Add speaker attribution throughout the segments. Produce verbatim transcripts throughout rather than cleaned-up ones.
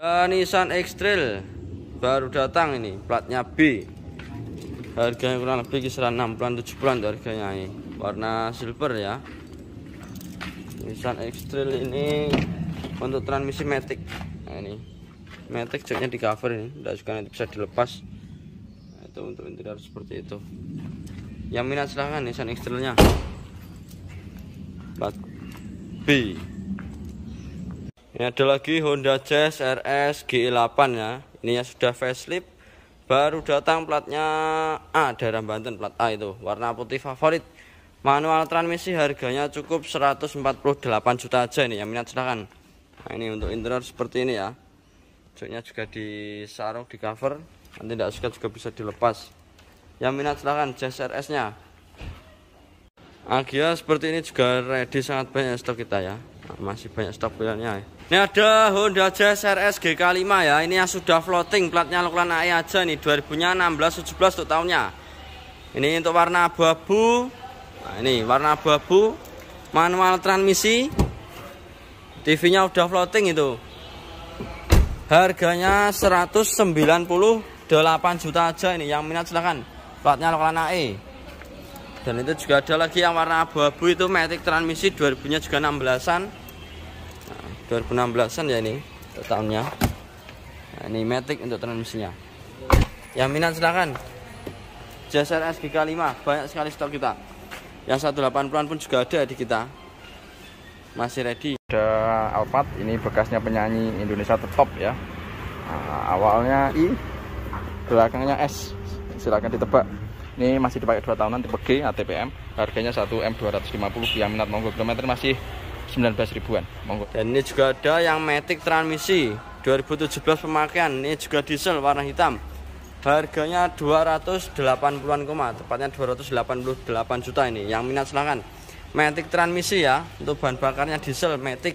Speaker 1: Uh, Nissan X-Trail baru datang ini, platnya B. Harganya kurang lebih kisaran enam puluhan tujuh puluhan harganya ini. Warna silver ya. Nissan X-Trail ini untuk transmisi matic. Nah, ini matic joknya di cover ini, tidak juga nanti bisa dilepas. Nah, itu untuk interior seperti itu. Yang minat silahkan Nissan X-Trailnya. Plat B. Ini ada lagi Honda Jazz R S G E delapan ya. Ini yang sudah facelift, baru datang platnya A, daerah Banten, plat A itu, warna putih favorit. Manual transmisi, harganya cukup seratus empat puluh delapan juta aja ini. Yang minat silahkan. Nah, ini untuk interior seperti ini ya. Joknya juga disarung di cover, nanti tidak suka juga bisa dilepas. Yang minat silahkan Jazz R S nya. Agia seperti ini juga ready, sangat banyak stok kita ya. Nah, masih banyak stok pilihannya. Ini ada Honda Jazz R S G K lima ya. Ini yang sudah floating, platnya lokalan A E aja nih, dua ribu enam belas tujuh belas untuk tahunnya. Ini untuk warna abu-abu. Nah, ini warna abu-abu, manual transmisi, T V-nya udah floating itu. Harganya seratus sembilan puluh delapan juta aja ini. Yang minat silahkan. Platnya lokalan A E. Dan itu juga ada lagi yang warna abu-abu itu matic transmisi, dua ribu-nya juga enam belasan. Nah, dua ribu enam belasan ya ini tahunnya. Nah, ini matic untuk transmisinya. Yang minat silahkan. Jazz R S G K lima, banyak sekali stok kita. Yang seratus delapan puluhan pun juga ada di kita. Masih ready.
Speaker 2: Ada Alphard, ini bekasnya penyanyi Indonesia top ya. Nah, awalnya I, belakangnya S. Silakan ditebak. Ini masih dipakai dua tahunan, tipe G, A T P M. Harganya satu M dua ratus lima puluh. Yang minat monggo, kilometer masih sembilan belas ribuan, monggo.
Speaker 1: Dan ini juga ada yang matic transmisi dua ribu tujuh belas pemakaian. Ini juga diesel warna hitam. Harganya dua ratus delapan puluhan koma, tepatnya dua ratus delapan puluh delapan juta ini. Yang minat silahkan. Matic transmisi ya, untuk bahan bakarnya diesel matic,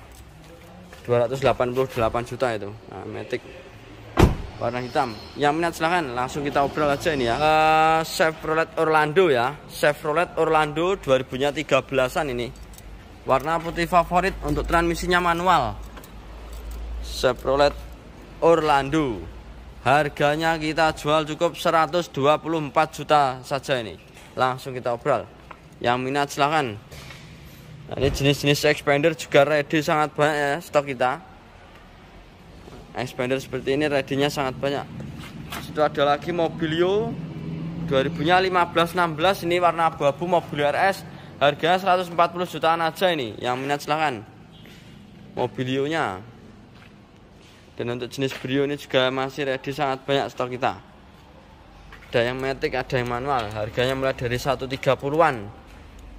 Speaker 1: dua ratus delapan puluh delapan juta itu. Nah, matic warna hitam. Yang minat silahkan, langsung kita obrol aja ini ya. uh, Chevrolet Orlando ya. Chevrolet Orlando dua ribu-nya tiga belasan ini. Warna putih favorit, untuk transmisinya manual. Chevrolet Orlando. Harganya kita jual cukup seratus dua puluh empat juta saja ini. Langsung kita obrol. Yang minat silahkan. Nah, ini jenis-jenis expander juga ready, sangat banyak ya stok kita. Expander seperti ini ready-nya sangat banyak. Itu ada lagi Mobilio dua ribu-nya lima belas enam belas, ini warna abu-abu Mobilio R S. Harganya seratus empat puluh jutaan aja ini. Yang minat silahkan. Mobilio-nya. Dan untuk jenis Brio ini juga masih ready, sangat banyak stok kita. Ada yang matic, ada yang manual. Harganya mulai dari seratus tiga puluhan.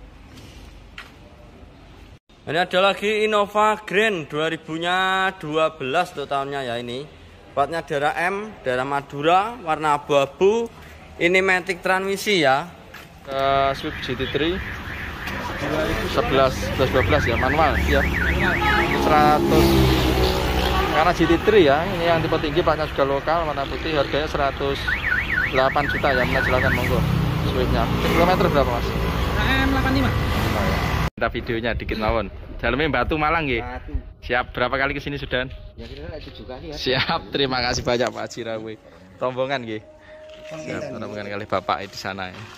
Speaker 1: Ini ada lagi Innova Grand dua ribu-nya dua belas untuk tahunnya ya ini. Platnya daerah M, daerah Madura, warna abu-abu. Ini matic transmisi ya.
Speaker 2: Uh, Swift G T tiga sebelas dua belas ya, manual ya. seratus karena G T tiga ya, ini yang tipe tinggi, platnya juga lokal, warna putih, harganya seratus delapan juta ya. Minat silakan monggo. Swiftnya kilometer berapa mas?
Speaker 3: M delapan puluh lima.
Speaker 2: Kita videonya dikit mawon. Dalamnya Batu Malang nggih. Siap, berapa kali kesini sudah?
Speaker 3: Ya kira-kira tujuh kali ya.
Speaker 2: Siap, terima kasih banyak Pak Haji Rawi. Rombongan nggih. Siap, rombongan kali Bapak di sana ya.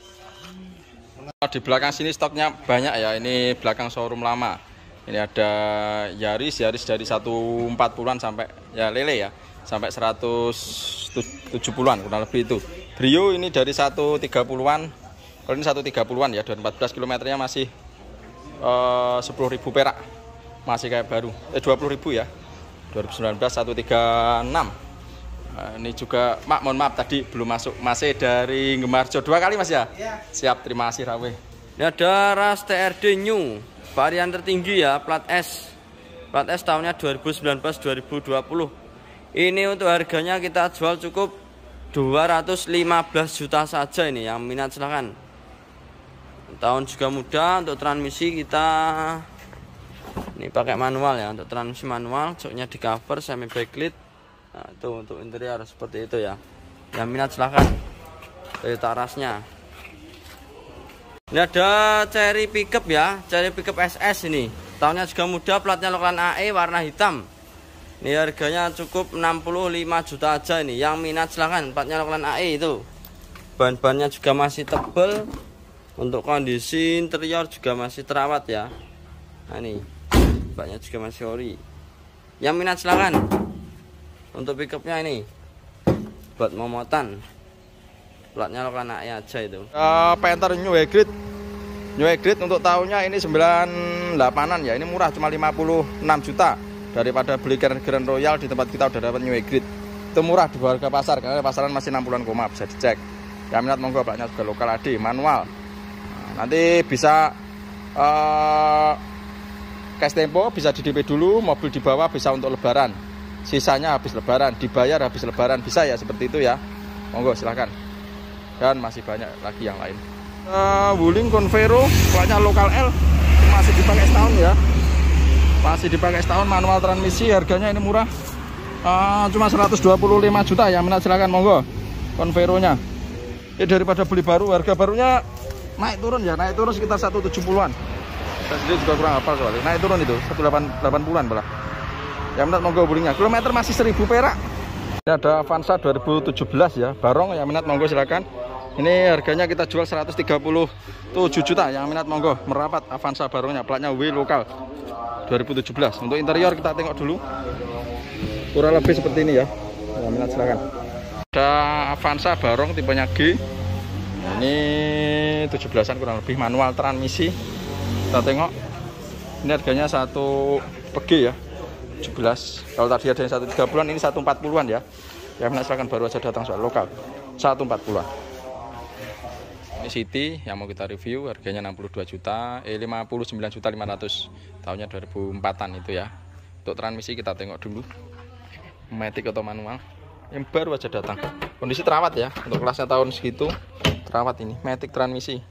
Speaker 2: Di belakang sini stoknya banyak ya. Ini belakang showroom lama. Ini ada Yaris, Yaris dari seratus empat puluhan sampai ya lele ya, sampai seratus tujuh puluhan kurang lebih itu. Brio ini dari seratus tiga puluhan. Kalau ini seratus tiga puluhan ya, dua ribu empat belas kilometernya masih uh, sepuluh ribu perak. Masih kayak baru. Eh dua puluh ribu ya. dua ribu sembilan belas seratus tiga puluh enam. Nah, ini juga Mak, mohon maaf tadi belum masuk. Masih dari Ngemarjo dua kali Mas ya? Ya. Siap, terima kasih Rawe.
Speaker 1: Ini ada Ras T R D New, varian tertinggi ya, plat S. Plat S tahunnya dua ribu sembilan belas dua ribu dua puluh. Ini untuk harganya kita jual cukup dua ratus lima belas juta saja ini. Yang minat silahkan. Tahun juga muda, untuk transmisi kita ini pakai manual ya, untuk transmisi manual, joknya di cover semi backlit. Nah, itu untuk interior seperti itu ya. Yang minat silahkan. Toyota Rasnya. Ini ada Cherry pickup ya, Cherry pickup S S ini. Tahunnya juga muda, platnya lokalan A E, warna hitam. Ini harganya cukup enam puluh lima juta aja ini. Yang minat silahkan, platnya lokalan A E itu. Bahan-bahannya juga masih tebal. Untuk kondisi interior juga masih terawat ya. Nah ini, platnya juga masih ori. Yang minat silahkan. Untuk pickupnya ini buat momotan. Platnya lokalan A E aja itu.
Speaker 2: Uh, Panther New Hybrid. New Hybrid untuk tahunnya ini sembilan delapanan ya. Ini murah cuma lima puluh enam juta. Daripada beli Grand Royal di tempat kita udah dapat New Hybrid. Itu murah di harga pasar karena pasaran masih enam puluhan koma, bisa dicek. Yang minat monggo, platnya juga lokal A D manual. Nah, nanti bisa uh, cash tempo, bisa di D P dulu, mobil dibawa bisa untuk lebaran. Sisanya habis lebaran, dibayar habis lebaran, bisa ya seperti itu ya. Monggo silahkan. Dan masih banyak lagi yang lain. Uh, Wuling Convero, platnya lokal L, masih dipakai setahun ya. Masih dipakai setahun, manual transmisi, harganya ini murah, uh, cuma seratus dua puluh lima juta. Yang minat silahkan monggo. Convero-nya ini daripada beli baru, harga barunya naik turun ya, naik turun sekitar seratus tujuh puluhan. Saya sendiri juga kurang hafal soalnya, naik turun itu seratus delapan puluhan malah. Yang minat monggo Wulingnya, kilometer masih seribu perak. Ini ada Avanza dua ribu tujuh belas ya, barong. Yang minat monggo silahkan. Ini harganya kita jual seratus tiga puluh tujuh juta. Yang minat monggo, merapat Avanza barongnya, platnya W lokal dua ribu tujuh belas. Untuk interior kita tengok dulu, kurang lebih seperti ini ya. Yang minat silahkan. Ada Avanza barong tipenya G. Ini tujuh belasan kurang lebih, manual transmisi. Kita tengok. Ini harganya satu P G ya, tujuh belas. Kalau tadi ada yang satu tiga puluhan, ini satu empat puluhan ya. Yang minat silahkan, baru aja datang soal lokal satu empat puluhan. Ini City yang mau kita review, harganya enam puluh dua juta, eh lima puluh sembilan juta lima ratus. Tahunnya dua ribu empatan itu ya. Untuk transmisi kita tengok dulu. Matic atau manual. Yang baru aja datang. Kondisi terawat ya. Untuk kelasnya tahun segitu terawat ini. Matic transmisi.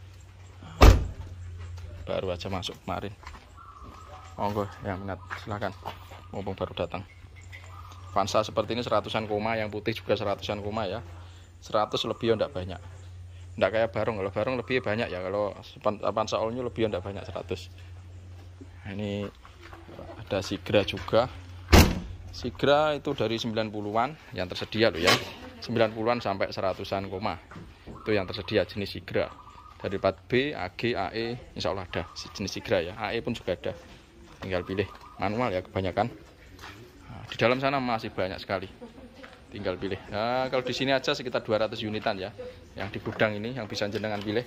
Speaker 2: Baru aja masuk kemarin. Monggo yang minat silahkan. Mumpung baru datang. Avanza seperti ini seratusan koma, yang putih juga seratusan koma ya. seratus lebih enggak banyak. Enggak kayak barong, kalau barong lebih banyak ya, kalau Avanza all new lebih enggak banyak, seratus. Nah, ini ada Sigra juga. Sigra itu dari sembilan puluhan yang tersedia loh ya. sembilan puluhan sampai seratusan koma. Itu yang tersedia jenis Sigra. Dari plat B, A G, A E, insya Allah ada jenis Sigra ya. A E pun juga ada. Tinggal pilih, manual ya kebanyakan. Nah, di dalam sana masih banyak sekali. Tinggal pilih. Nah, kalau di sini aja sekitar dua ratus unitan ya, yang di gudang ini yang bisa jenengan pilih.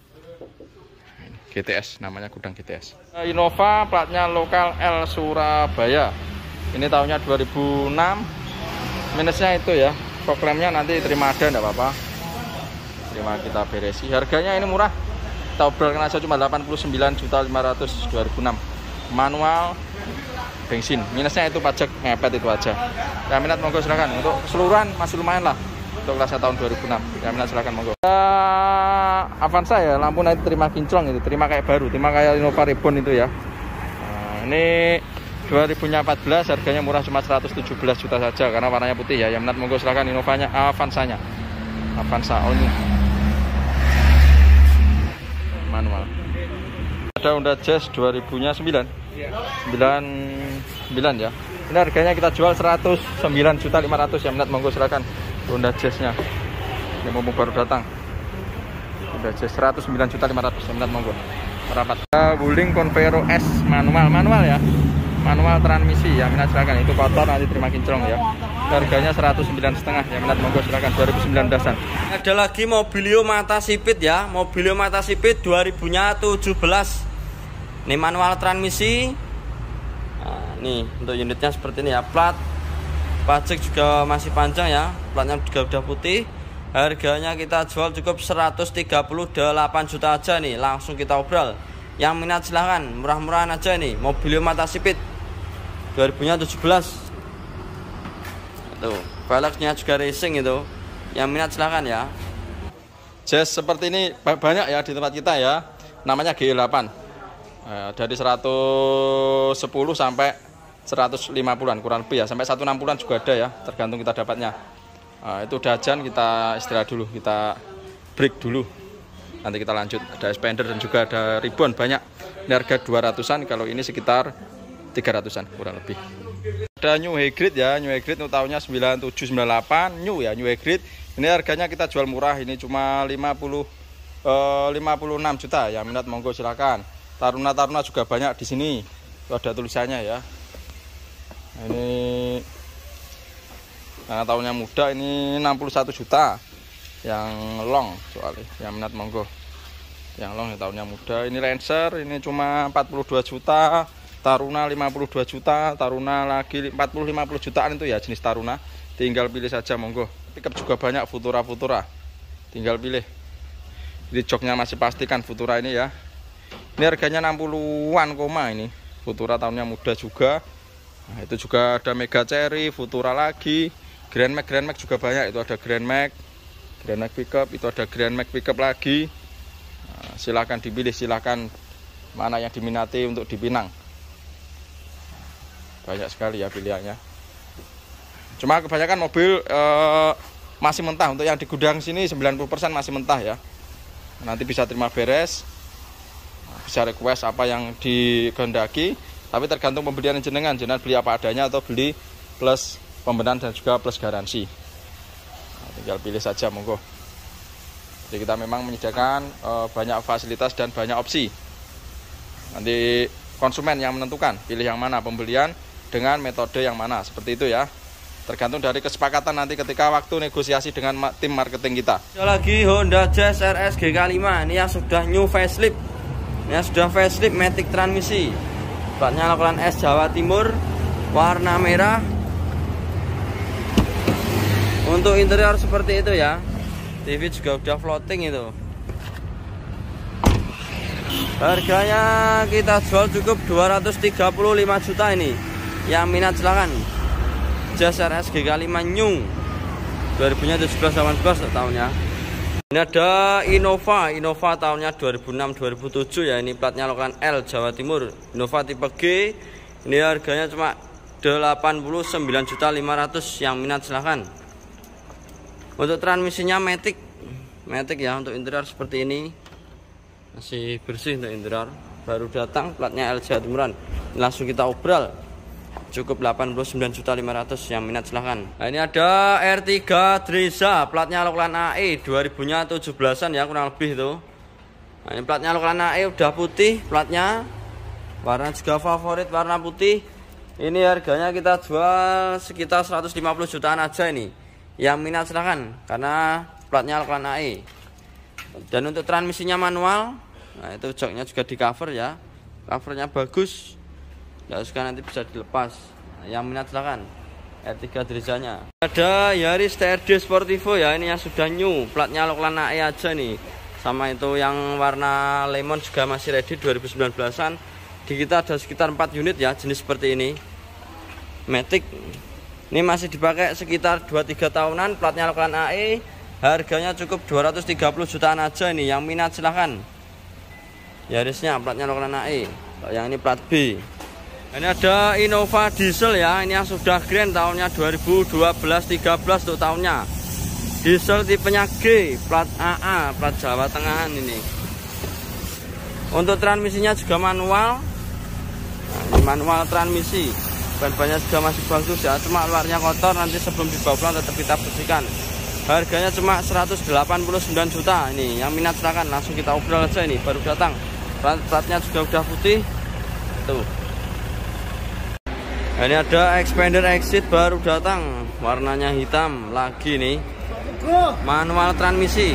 Speaker 2: G T S, namanya gudang G T S. Innova, platnya lokal L Surabaya. Ini tahunnya dua ribu enam. Minusnya itu ya, fog lampnya nanti terima ada, enggak apa-apa. Terima kita beresi. Harganya ini murah. Kita obrolkan aja cuma delapan puluh sembilan juta lima ratus dua ribu enam. Manual, bensin. Minusnya itu pajak ngepet itu aja. Yang minat monggo silakan. Untuk keseluruhan masih lumayan lah. Untuk kelasnya tahun dua ribu enam. Yang minat silakan monggo. Uh, Avanza ya, lampu nanti terima kinclong itu, terima kayak baru, terima kayak Innova Reborn itu ya. Nah, ini dua ribu empat belas, harganya murah cuma seratus tujuh belas juta saja karena warnanya putih ya. Yang minat monggo silakan Innovanya, Avanzanya. Avanza all new. Manual. Ada Honda Jazz dua ribu sembilan. sembilan sembilan ya. Ini harganya kita jual seratus sembilan juta lima ratus. Yang minat monggo silakan Honda Jazz-nya. Ini mumpung baru datang. Honda Jazz seratus sembilan juta lima ratus. Yang minat monggo. Merapat. Wuling Convero S manual, manual ya. Manual transmisi. Yang minat silakan. Itu kotor nanti terima kinclong ya. Harganya seratus sembilan setengah. Yang minat monggo silakan, dua ribu sembilan belasan.
Speaker 1: Ada lagi Mobilio Mata Sipit ya. Mobilio Mata Sipit dua ribu tujuh belas. Ini manual transmisi. Nah, nih untuk unitnya seperti ini ya. Plat pajak juga masih panjang ya. Platnya juga udah putih. Harganya kita jual cukup seratus tiga puluh delapan juta aja nih. Langsung kita obrol. Yang minat silahkan, murah-murahan aja nih. Mobilio Mata Sipit dua ribu tujuh belas. Tuh, velgnya juga racing itu. Yang minat silahkan ya.
Speaker 2: Jazz seperti ini banyak ya di tempat kita ya. Namanya G delapan. Nah, dari seratus sepuluh sampai seratus lima puluhan kurang lebih ya, sampai seratus enam puluhan juga ada ya, tergantung kita dapatnya. Nah, itu udah ajan, kita istirahat dulu, kita break dulu, nanti kita lanjut. Ada Expander dan juga ada Ribbon banyak. Ini harga dua ratusan, kalau ini sekitar tiga ratusan kurang lebih. ada new hybrid ya, new hybrid untuk tahunnya sembilan tujuh sembilan delapan, new ya, new hybrid. Ini harganya kita jual murah, ini cuma lima puluh, lima puluh enam juta. Yang minat monggo silakan. Taruna-taruna juga banyak di sini. Itu ada tulisannya ya. Ini nah, tahunnya muda ini enam puluh satu juta. Yang long soalnya, yang minat monggo. Yang long ya tahunnya muda. Ini Lancer ini cuma empat puluh dua juta. Taruna lima puluh dua juta, Taruna lagi empat puluh lima puluh jutaan itu ya jenis Taruna. Tinggal pilih saja monggo. Pickup juga banyak Futura-Futura. Tinggal pilih. Jadi joknya masih pastikan Futura ini ya. Ini harganya enam puluhan koma ini. Futura tahunnya muda juga. Nah, itu juga ada Mega Cherry, Futura lagi. Grand Max, Grand Max juga banyak. Itu ada Grand Max, Grand Max pickup, itu ada Grand Max pickup lagi. Nah, silahkan dipilih, silahkan mana yang diminati untuk dipinang. Banyak sekali ya pilihannya. Cuma kebanyakan mobil eh, masih mentah. Untuk yang di gudang sini sembilan puluh persen masih mentah ya. Nanti bisa terima beres, bisa request apa yang dikehendaki. Tapi tergantung pembelian jenengan, jenengan beli apa adanya atau beli plus pembenahan dan juga plus garansi. Nah, tinggal pilih saja monggo. Jadi kita memang menyediakan eh, banyak fasilitas dan banyak opsi. Nanti konsumen yang menentukan pilih yang mana, pembelian dengan metode yang mana, seperti itu ya. Tergantung dari kesepakatan nanti ketika waktu negosiasi dengan tim marketing kita.
Speaker 1: Ada lagi Honda Jazz R S G K lima, ini yang sudah new facelift. Ini yang sudah facelift matic transmisi. Platnya lokalan S Jawa Timur, warna merah. Untuk interior seperti itu ya. T V juga udah floating itu. Harganya kita jual cukup dua ratus tiga puluh lima juta ini. Yang minat silakan. Jazz R S G K lima New dua ribu tujuh belas delapan belas tahunnya. Ini ada Innova, Innova tahunnya dua ribu enam dua ribu tujuh ya. Ini platnya lokalan L Jawa Timur. Innova tipe G. Ini harganya cuma delapan puluh sembilan juta lima ratus. Yang minat silakan. Untuk transmisinya matic. Matic ya, untuk interior seperti ini. Masih bersih untuk interior, baru datang, platnya L Jawa Timuran. Langsung kita obral, cukup delapan puluh sembilan juta lima ratus. Yang minat silahkan. Nah, ini ada R tiga Driza, platnya lokalan A E dua ribu tujuh belasan ya, kurang lebih itu. Nah, ini platnya lokalan A E udah putih, platnya warna juga favorit, warna putih. Ini harganya kita jual sekitar seratus lima puluh jutaan aja ini. Yang minat silahkan, karena platnya lokalan A E. Dan untuk transmisinya manual, nah itu joknya juga di cover ya, covernya bagus, nggak suka nanti bisa dilepas. Nah, yang minat silakan R tiga Drizanya. Ada Yaris T R D Sportivo ya, ini yang sudah new, platnya lokalan A E aja nih. Sama itu yang warna lemon juga masih ready dua ribu sembilan belasan. Di kita ada sekitar empat unit ya, jenis seperti ini. Matic ini masih dipakai sekitar dua tiga tahunan, platnya lokalan A E. Harganya cukup dua ratus tiga puluh jutaan aja ini. Yang minat silahkan. Yarisnya platnya lokalan A E. Yang ini plat B. Ini ada Innova diesel ya. Ini yang sudah grand, tahunnya dua ribu dua belas tiga belas untuk tahunnya. Diesel tipenya G, plat A A, plat Jawa Tengahan ini. Untuk transmisinya juga manual. Nah, ini manual transmisi. Ban-bannya juga masih bagus ya. Cuma luarnya kotor, nanti sebelum dibawa pulang tetap kita bersihkan. Harganya cuma seratus delapan puluh sembilan juta ini. Yang minat silakan, langsung kita obrol aja ini, baru datang. Platnya juga udah putih. Tuh. Nah, ini ada Expander Exit baru datang, warnanya hitam lagi nih. Manual transmisi.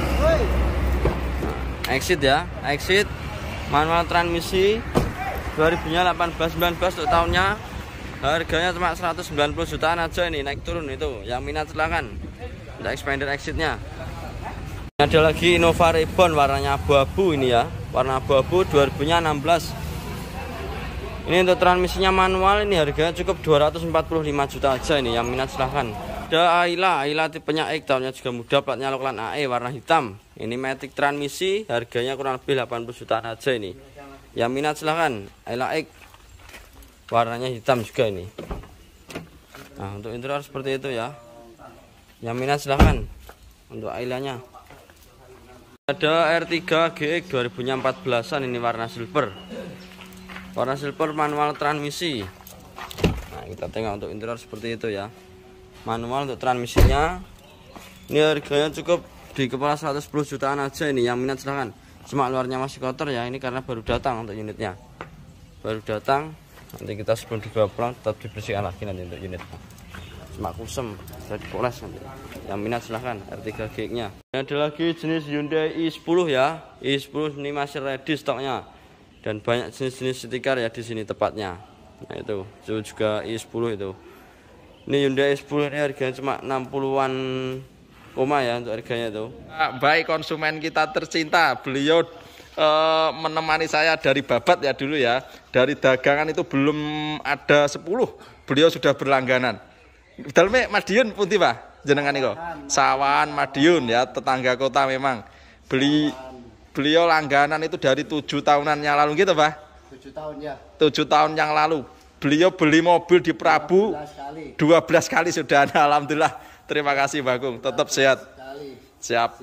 Speaker 1: Nah, Exit ya, Exit manual transmisi dua ribu delapan belas sembilan belas untuk tahunnya. Harganya cuma seratus sembilan puluh jutaan aja ini, naik turun itu. Yang minat silakan. Ada Expander Exitnya. Ini ada lagi Innova Reborn, warnanya abu-abu ini ya, warna abu-abu dua ribu enam belas. Ini untuk transmisinya manual, ini harganya cukup dua ratus empat puluh lima juta aja ini. Yang minat silahkan. Ada Ayla, Ayla tipenya X, tahunnya juga muda, platnya lokalan A E, warna hitam. Ini matic transmisi, harganya kurang lebih delapan puluh jutaan aja ini. Yang minat silahkan. Ayla X, warnanya hitam juga ini. Nah, untuk interior seperti itu ya. Yang minat silahkan untuk Ailanya. Ada R tiga G X dua ribu empat belasan, ini warna silver. Warna silver manual transmisi. Nah, Nah, kita tengok untuk interior seperti itu ya. Manual untuk transmisinya. Ini harganya cukup di kepala seratus sepuluh jutaan aja ini. Yang minat silahkan. Cuma luarnya masih kotor ya, ini karena baru datang untuk unitnya. Baru datang. Nanti kita sebelum dibawa pulang tetap dibersihkan lagi nanti untuk unit. Cuma kusem, bisa dipoles nanti. Yang minat silahkan R tiga G X nya. Ada lagi jenis Hyundai i sepuluh ya. i sepuluh ini masih ready stoknya. Dan banyak jenis-jenis stiker ya di sini tepatnya. Nah itu, itu juga i sepuluh itu. Ini Hyundai i sepuluh ini harganya cuma enam puluhan koma ya untuk harganya itu.
Speaker 2: Baik konsumen kita tercinta, beliau uh, menemani saya dari babat ya dulu ya. Dari dagangan itu belum ada sepuluh, beliau sudah berlangganan. Dalme Madiun pundi Pak? Jenengan niku. Sawan Madiun ya, tetangga kota memang. Beli beliau langganan itu dari tujuh tahunan yang lalu gitu Pak?
Speaker 4: tujuh tahun ya.
Speaker 2: tujuh tahun yang lalu. Beliau beli mobil di Prabu dua belas kali sudah ada, alhamdulillah. Terima kasih Bagong, tetap sehat. Siap.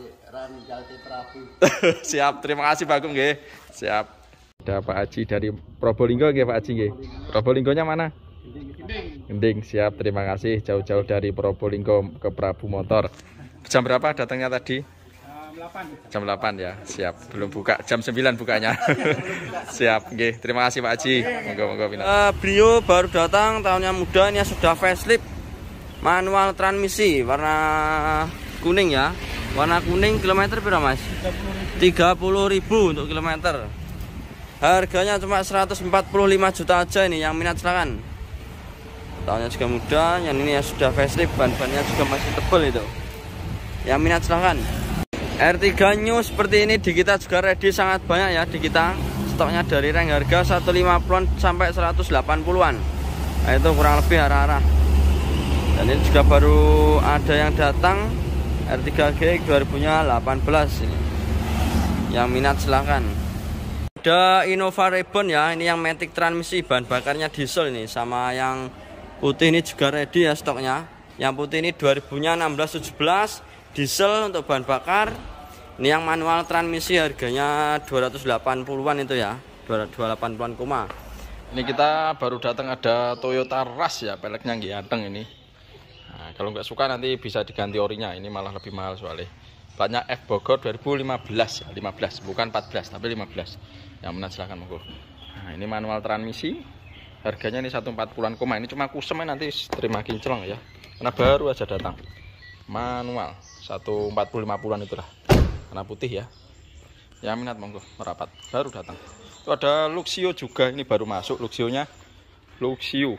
Speaker 2: Siap, terima kasih Bagong nggih. Siap. Ada Pak Haji dari Probolinggo nggih Pak Haji nggih. Probolinggonya mana? Gending. Siap, terima kasih jauh-jauh dari Probolinggo ke Prabu Motor. Jam berapa datangnya tadi? Jam delapan ya. Siap. Belum buka, jam sembilan bukanya. Siap, nggih. Terima kasih Pak Haji. Monggo-monggo pindah.
Speaker 1: Uh, beliau baru datang, tahunnya muda, ini sudah facelift. Manual transmisi warna kuning ya. Warna kuning kilometer berapa Mas? tiga puluh ribu untuk kilometer. Harganya cuma seratus empat puluh lima juta aja ini. Yang minat silakan. Tahunnya juga muda, yang ini ya sudah facelift, ban-bannya juga masih tebal itu. Yang minat silahkan. R tiga New seperti ini di kita juga ready sangat banyak ya di kita. Stoknya dari rank harga seratus lima puluhan sampai seratus delapan puluhan. Nah, itu kurang lebih arah-arah. Dan ini juga baru ada yang datang R tiga G X dua ribu delapan belas ini. Yang minat silahkan. Ada Innova Reborn ya, ini yang matic transmisi, bahan bakarnya diesel ini. Sama yang putih ini juga ready ya stoknya. Yang putih ini dua ribu enam belas tujuh belas, diesel untuk bahan bakar. Ini yang manual transmisi harganya dua ratus delapan puluhan itu ya, dua ratus delapan puluhan koma.
Speaker 2: Ini kita baru datang ada Toyota Rush ya, peleknya ganteng ini. Nah, kalau nggak suka nanti bisa diganti orinya, ini malah lebih mahal soalnya. Platnya F Bogor dua ribu lima belas ya, lima belas bukan empat belas tapi lima belas. Yang minat silahkan monggo. Nah, ini manual transmisi. Harganya ini seratus empat puluhan koma. Ini cuma kusem nanti terima kinclong ya. Karena baru aja datang. Manual seratus empat puluh lima puluhan itulah. Karena putih ya. Yang minat monggo merapat. Baru datang. Itu ada Luxio juga, ini baru masuk Luxio-nya. Luxio.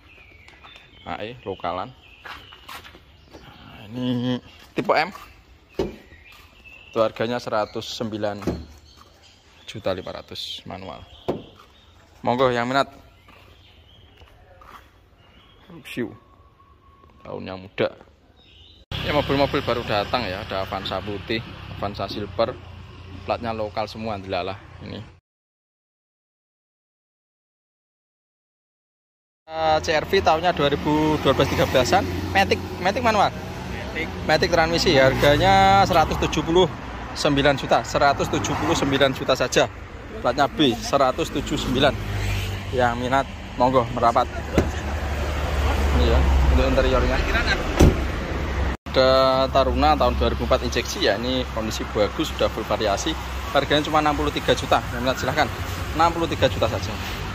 Speaker 2: A E lokalan. Nah, ini tipe M. Itu harganya seratus sembilan juta lima ratus manual. Monggo yang minat. Luxio. Tahun yang muda. Ya mobil-mobil baru datang ya, ada Avanza putih, Avanza silver. Platnya lokal semua dilalah ini. Uh, C R V tahunnya dua ribu dua belas tiga belasan, Matic, Matic manual. Matic. Matic transmisi, harganya seratus tujuh puluh sembilan juta, seratus tujuh puluh sembilan juta saja. Platnya B seratus tujuh puluh sembilan. Yang minat monggo merapat. Ini ya, untuk interiornya. Ada Taruna tahun dua ribu empat injeksi ya, ini kondisi bagus, sudah full variasi. Harganya cuma enam puluh tiga juta. Yang minat silahkan. enam puluh tiga juta saja.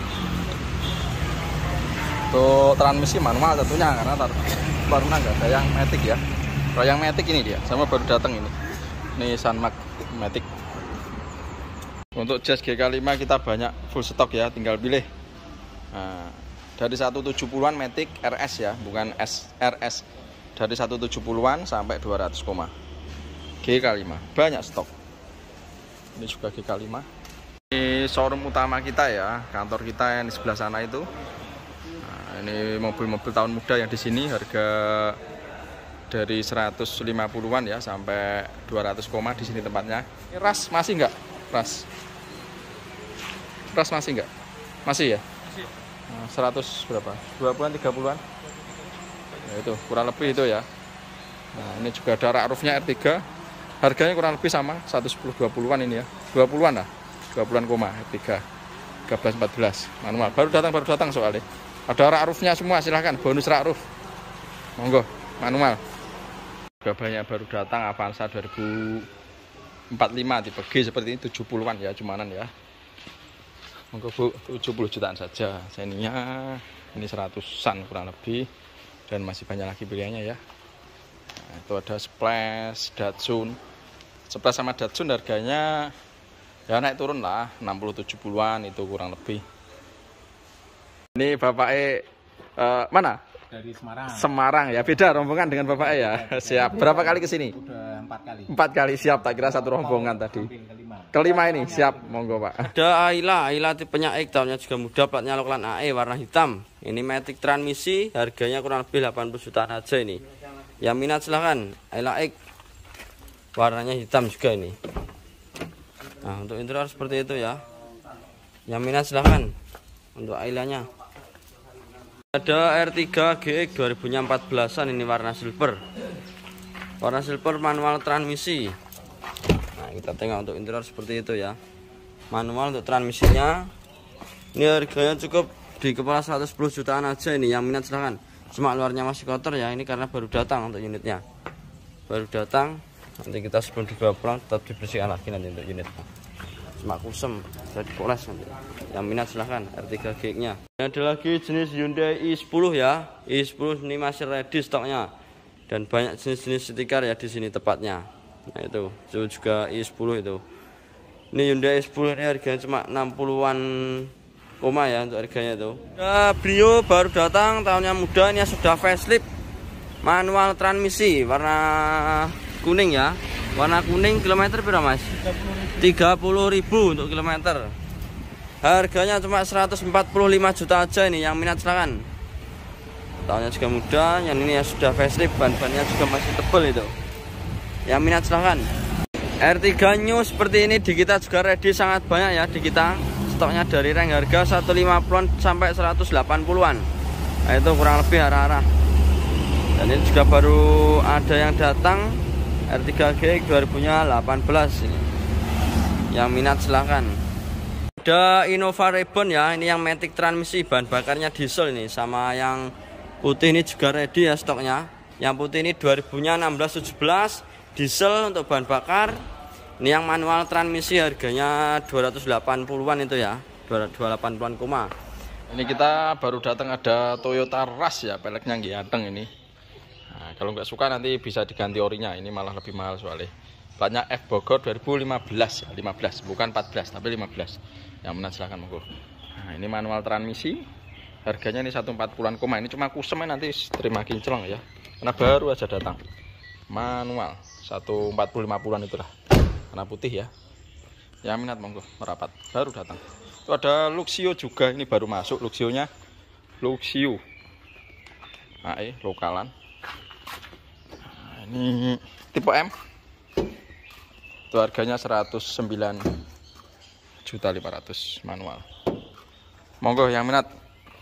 Speaker 2: Untuk transmisi manual tentunya, karena Taruna nggak ada yang Matic ya. Kalau yang Matic ini dia, sama baru datang ini. Ini Sunmark Matic. Untuk Jazz G K lima kita banyak full stock ya, tinggal pilih. Nah, dari seratus tujuh puluhan Matic R S ya, bukan S R S. Dari seratus tujuh puluhan sampai dua ratus koma. G K lima, banyak stok. Ini juga G K lima. Ini showroom utama kita ya, kantor kita yang di sebelah sana itu. Nah, ini mobil-mobil tahun muda yang di sini harga dari seratus lima puluhan ya sampai dua ratus koma di sini tempatnya. Ini ras masih enggak? Ras. Ras masih enggak? Masih ya? Masih. Nah, seratus berapa? dua puluhan, tiga puluhan? Ya, itu kurang lebih itu ya. Nah, ini juga ada rak roofnya R tiga. Harganya kurang lebih sama, seratus sepuluh dua puluhan ini ya. dua puluhan lah. dua puluhan koma R tiga. tiga belas empat belas manual. Baru datang baru datang soalnya. Ada rak roofnya semua, silahkan bonus rak roof. Monggo, manual. Juga banyak baru datang Avanza dua ribu empat puluh lima tipe G seperti ini, tujuh puluhan ya cumanan ya. Monggo Bu, tujuh puluh jutaan saja. Seninya ini seratusan kurang lebih, dan masih banyak lagi pilihannya ya. Nah, itu ada Splash, Datsun. Splash sama Datsun harganya ya naik turun lah, enam puluh tujuh puluhan itu kurang lebih. Ini Bapak E uh, mana?
Speaker 3: Dari Semarang.
Speaker 2: Semarang ya, beda rombongan dengan Bapak E ya. Siap. Berapa kali ke sini?
Speaker 3: Udah empat kali.
Speaker 2: Empat kali, siap. Tak kira satu rombongan tadi.
Speaker 3: Kelima.
Speaker 2: Kelima ini, siap. Monggo Pak.
Speaker 1: Ada Ayla, Ayla tipenya X, tahunnya juga muda, platnya Loklan A E, warna hitam. Ini matic transmisi, harganya kurang lebih delapan puluh jutaan aja ini. Yang minat silahkan, Ayla X. Warnanya hitam juga ini. Nah, untuk interior seperti itu ya. Yang minat silahkan untuk Aylanya. Ada R tiga G X dua ribu empat belasan, ini warna silver. Warna silver manual transmisi. Nah, kita tengok untuk interior seperti itu ya. Manual untuk transmisinya. Ini harganya cukup di kepala seratus sepuluh jutaan aja ini. Yang minat silahkan. Cuma luarnya masih kotor ya, ini karena baru datang untuk unitnya. Baru datang. Nanti kita sebelum dibawa pulang tetap dibersihkan lagi nanti untuk unitnya. Cuma kusem, saya dipoles nanti. Yang minat silahkan R tiga G X nya. Ada lagi jenis Hyundai i sepuluh ya. i sepuluh ini masih ready stoknya, dan banyak jenis-jenis stiker ya di sini tepatnya. Nah itu, itu juga i sepuluh itu. Ini Hyundai i sepuluh ini harganya cuma enam puluhan koma ya untuk harganya itu. Ada Brio baru datang, tahunnya muda, ini sudah facelift, manual transmisi warna kuning ya. Warna kuning, kilometer berapa Mas? tiga puluh ribu untuk kilometer. Harganya cuma seratus empat puluh lima juta aja ini. Yang minat silakan. Tahunnya juga muda, yang ini ya sudah facelift, ban-bannya juga masih tebal itu. Yang minat silakan. R tiga New seperti ini di kita juga ready sangat banyak ya di kita. Stoknya dari rank harga seratus lima puluhan sampai seratus delapan puluhan. Nah, itu kurang lebih arah-arah. Dan ini juga baru ada yang datang R tiga G X dua ribu delapan belas ini. Yang minat silahkan. Ada Innova Reborn ya, ini yang matic transmisi, bahan bakarnya diesel ini. Sama yang putih ini juga ready ya stoknya. Yang putih ini dua ribu enam belas tujuh belas, diesel untuk bahan bakar. Ini yang manual transmisi harganya dua ratus delapan puluhan itu ya, dua ratus delapan puluhan koma.
Speaker 2: Ini kita baru datang ada Toyota Rush ya, peleknya ganteng ini. Nah, kalau nggak suka nanti bisa diganti orinya, ini malah lebih mahal soalnya. Platnya F Bogor dua ribu lima belas ya, lima belas bukan empat belas tapi lima belas. Yang menang silahkan monggo. Nah, ini manual transmisi. Harganya ini seratus empat puluhan koma. Ini cuma kusem nanti terima kinclong ya. Karena baru aja datang. Manual seratus empat puluh lima puluhan itulah. Warna putih ya. Yang minat monggo merapat. Baru datang. Itu ada Luxio juga, ini baru masuk Luxio-nya. Luxio. A E lokalan. Nah, ini tipe M. Itu harganya seratus sembilan juta lima ratus manual. Monggo yang minat.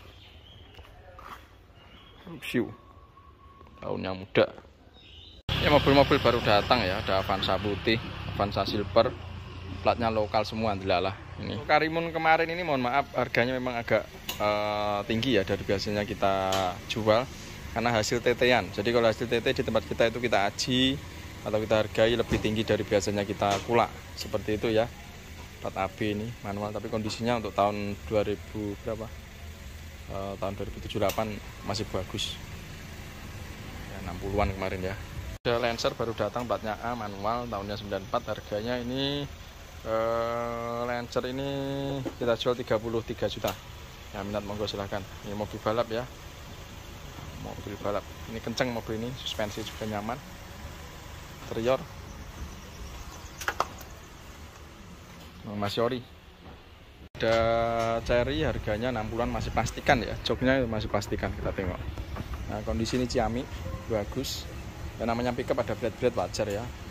Speaker 2: Luxio. Tahunnya muda. Ya mobil-mobil baru datang ya, ada Avanza putih, Avanza silver, platnya lokal semua dilalah. Ini Karimun kemarin ini mohon maaf harganya memang agak uh, tinggi ya dari biasanya kita jual karena hasil T T-an. Jadi kalau hasil T T di tempat kita itu kita aji atau kita hargai lebih tinggi dari biasanya kita kulak. Seperti itu ya. Plat A B ini manual tapi kondisinya untuk tahun dua ribu berapa? Uh, tahun dua ribu tujuh puluh delapan masih bagus. Ya, enam puluhan kemarin ya. Ada Lancer baru datang platnya A manual tahunnya sembilan puluh empat, harganya ini uh, Lancer ini kita jual tiga puluh tiga juta. Ya minat monggo silahkan. Ini mobil balap ya. Mobil balap. Ini kenceng mobil ini, suspensi juga nyaman. Interior masih ori. Ada Cherry harganya enam puluhan masih plastikan ya. Joknya masih plastikan kita tengok. Nah, kondisi ini Ciami bagus. Ya namanya pickup ada blade-blade wajar ya.